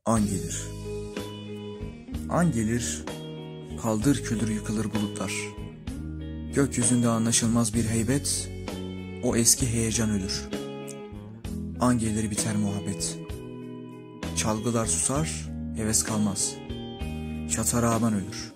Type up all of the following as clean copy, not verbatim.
An gelir. An gelir, paldır küldür yıkılır bulutlar. Gökyüzünde anlaşılmaz bir heybet, o eski heyecan ölür. An gelir biter muhabbet. Çalgılar susar, heves kalmaz. Çatar ağaban ölür.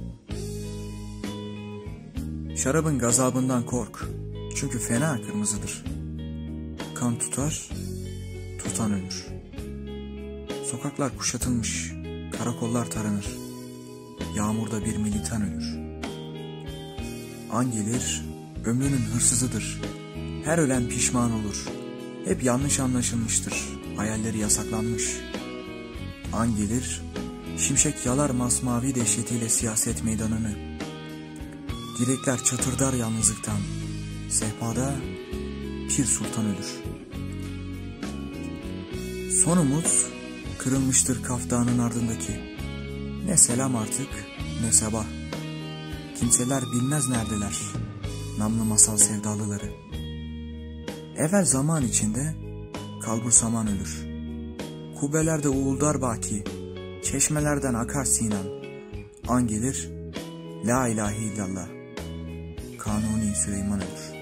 Şarabın gazabından kork, çünkü fena kırmızıdır. Kan tutar, tutan ölür. Sokaklar kuşatılmış, karakollar taranır. Yağmurda bir militan ölür. An gelir, ömrünün hırsızıdır. Her ölen pişman olur. Hep yanlış anlaşılmıştır. Hayalleri yasaklanmış. An gelir, şimşek yalar masmavi dehşetiyle siyaset meydanını. Direkler çatırdar yalnızlıktan. Sehpada Pir Sultan ölür. Son umut kırılmıştır kaftanın ardındaki. Ne selam artık, ne sabah. Kimseler bilmez neredeler namlı masal sevdalıları. Evvel zaman içinde kalbur saman ölür. Kubbelerde uğuldar baki, çeşmelerden akar Sinan. An gelir, la ilahe illallah, Kanuni Süleyman ölür.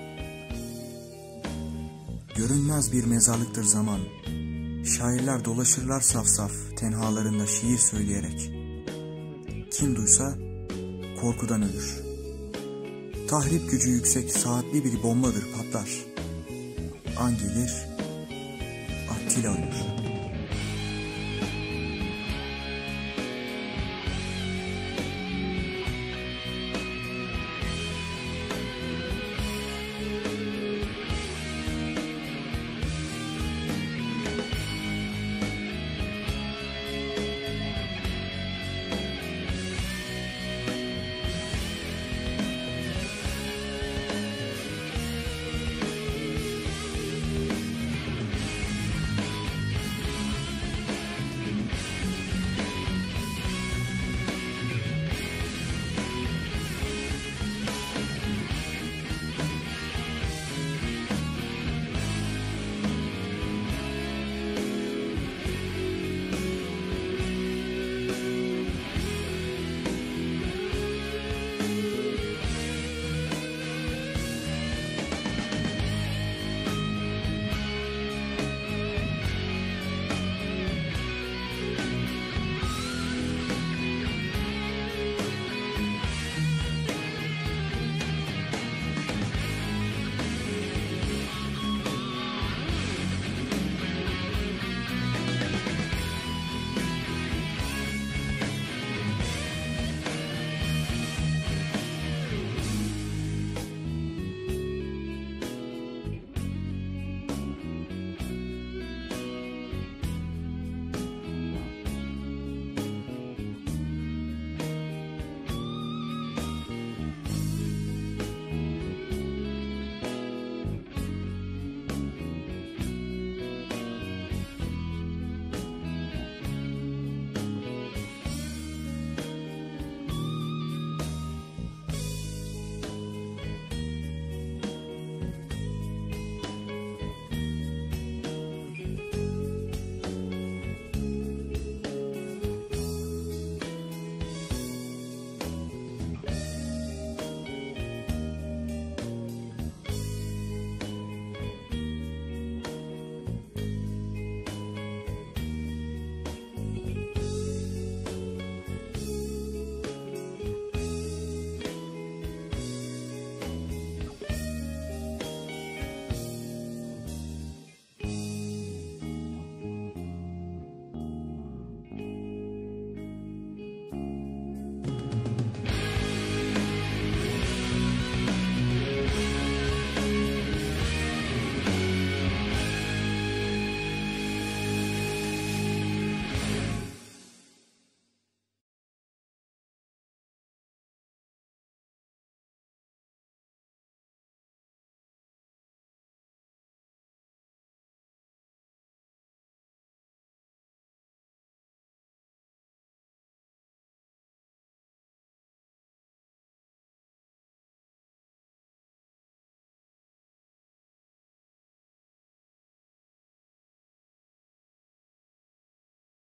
Görünmez bir mezarlıktır zaman. Şairler dolaşırlar saf saf tenhalarında şiir söyleyerek. Kim duysa korkudan ölür. Tahrip gücü yüksek saatli bir bombadır patlar. An gelir, Attila ölür.